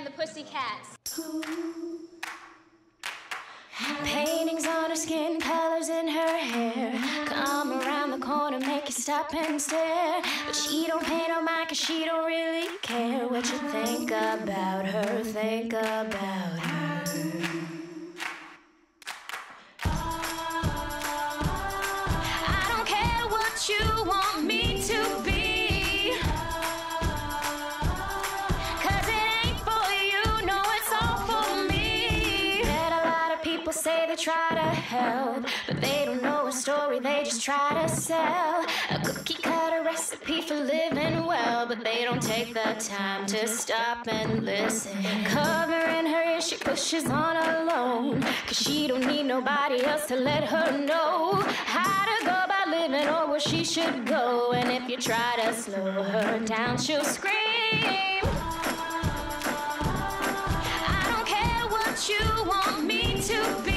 and the Pussycats. Paintings on her skin, colors in her hair. Come around the corner, make you stop and stare. But she don't pay no mind, cause she don't really care what you think about her, think about her. I don't care what you want me to be, cause it ain't for you, no, it's all for me. That a lot of people say they try to help, but they don't know a story, they just try to sell a cookie cutter recipe for living well, but they don't take the time to stop and listen. Covering her ears, she pushes on alone, cause she don't need nobody else to let her know how to go about living or where she should go. And if you try to slow her down, she'll scream. I don't care what you want me to be,